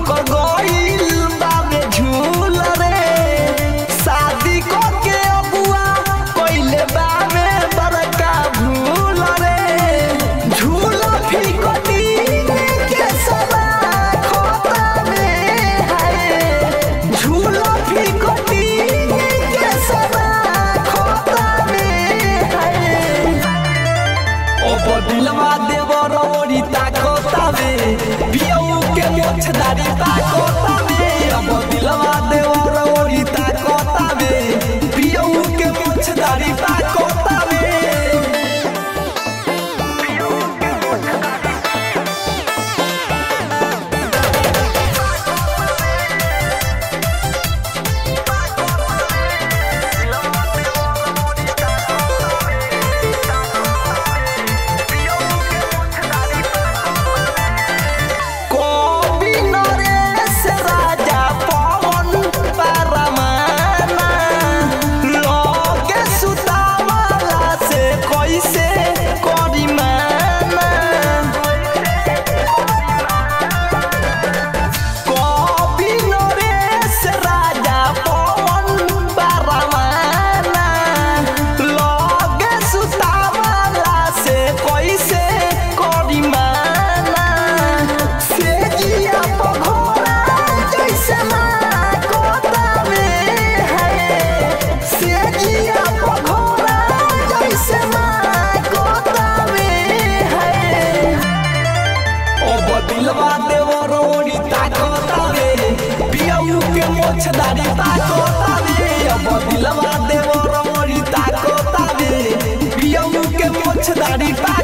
उनको गोइल बाबे झूल रे शादी को के अबुआ कोइले बाबे बड़का भूल रे झूल फिकटी के सदा खोता में है झूल फिकटी के सदा खोता में है ओ दिलवा देवर ओरी ताकोतावे पियऊ के मोछदारी ताकोतावे अब दिलवा देवर ओरी ताकोतावे पियऊ के मोछदारी ताकोतावे दिलवा देवर ओरी ताकोतावे पियऊ के मोछदारी ताकोतावे अब दिलवा देवर ओरी ताकोतावे पियऊ के मोछदारी